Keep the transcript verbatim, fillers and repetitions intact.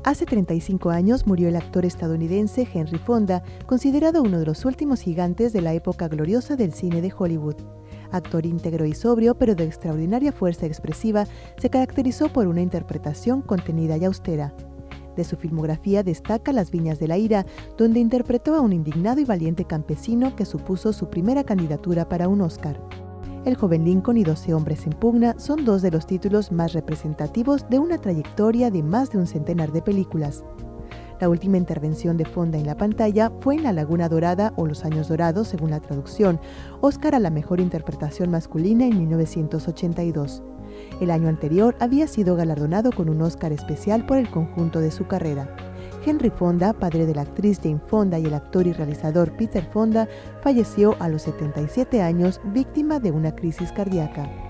Hace treinta y cinco años murió el actor estadounidense Henry Fonda, considerado uno de los últimos gigantes de la época gloriosa del cine de Hollywood. Actor íntegro y sobrio, pero de extraordinaria fuerza expresiva, se caracterizó por una interpretación contenida y austera. De su filmografía destaca Las Viñas de la Ira, donde interpretó a un indignado y valiente campesino que supuso su primera candidatura para un Oscar. El joven Lincoln y doce hombres en pugna son dos de los títulos más representativos de una trayectoria de más de un centenar de películas. La última intervención de Fonda en la pantalla fue en La Laguna Dorada o Los Años Dorados, según la traducción, Oscar a la mejor interpretación masculina en mil novecientos ochenta y dos. El año anterior había sido galardonado con un Oscar especial por el conjunto de su carrera. Henry Fonda, padre de la actriz Jane Fonda y el actor y realizador Peter Fonda, falleció a los setenta y siete años, víctima de una crisis cardíaca.